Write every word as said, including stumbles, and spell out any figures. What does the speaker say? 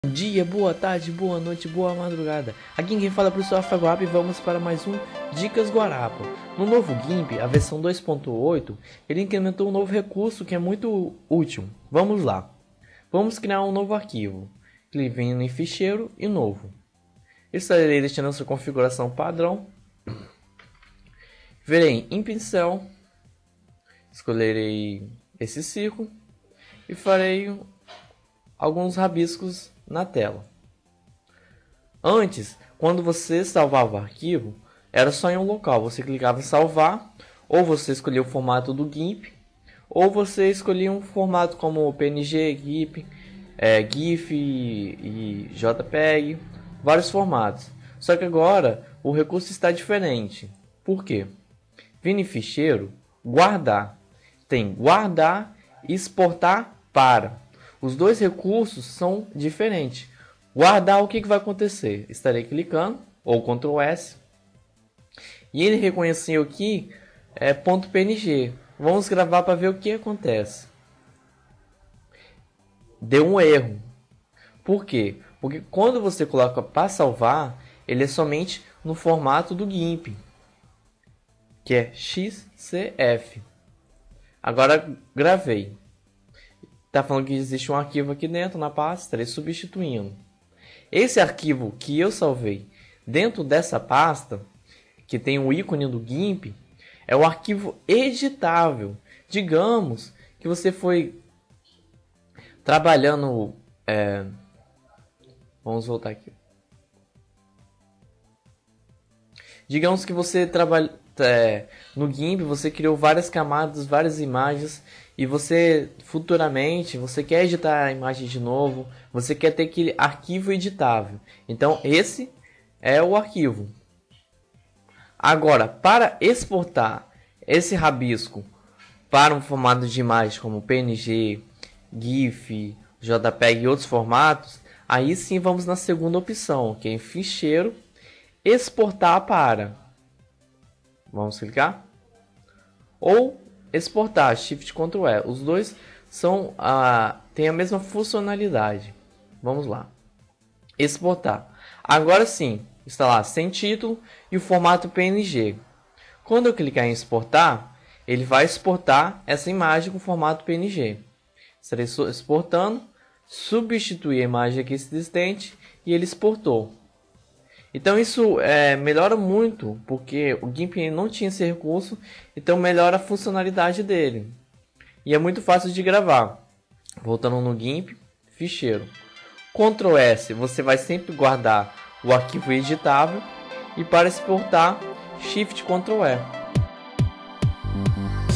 Bom dia, boa tarde, boa noite, boa madrugada. Aqui quem fala é o professor Rafa Guarapa e vamos para mais um Dicas Guarapa. No novo GIMP, a versão dois ponto oito, ele incrementou um novo recurso que é muito útil. Vamos lá. Vamos criar um novo arquivo. Clique em ficheiro e novo. Estarei deixando a sua configuração padrão. Verei em pincel. Escolherei esse círculo e farei alguns rabiscos na tela. Antes, quando você salvava o arquivo, era só em um local. Você clicava em salvar, ou você escolhia o formato do GIMP, ou você escolhia um formato como P N G, GIF, é, GIF e, e JPEG, vários formatos. Só que agora o recurso está diferente. Por quê? Vindo em ficheiro, guardar. Tem guardar e exportar para. Os dois recursos são diferentes. Guardar, o que, que vai acontecer? Estarei clicando, ou control S, e ele reconheceu aqui é, .png. Vamos gravar para ver o que acontece. Deu um erro. Por quê? Porque quando você coloca para salvar, ele é somente no formato do GIMP, que é X C F. Agora gravei. Está falando que existe um arquivo aqui dentro na pasta, estarei substituindo. Esse arquivo que eu salvei dentro dessa pasta, que tem o ícone do GIMP, é o arquivo editável. Digamos que você foi trabalhando... É... Vamos voltar aqui. Digamos que você trabalha... É, no GIMP você criou várias camadas, várias imagens, e você futuramente você quer editar a imagem de novo, você quer ter aquele arquivo editável. Então esse é o arquivo. Agora, para exportar esse rabisco para um formato de imagem como P N G, GIF, JPEG e outros formatos, aí sim vamos na segunda opção, que é em ficheiro, exportar para. Vamos clicar. Ou exportar, Shift Ctrl E. Os dois são a, têm a mesma funcionalidade. Vamos lá. Exportar. Agora sim, está lá sem título e o formato P N G. Quando eu clicar em exportar, ele vai exportar essa imagem com formato P N G. Estarei exportando, substituir a imagem aqui existente e ele exportou. Então isso é, melhora muito, porque o GIMP não tinha esse recurso, então melhora a funcionalidade dele. E é muito fácil de gravar. Voltando no GIMP, ficheiro. control S, você vai sempre guardar o arquivo editável. E para exportar, Shift Ctrl E.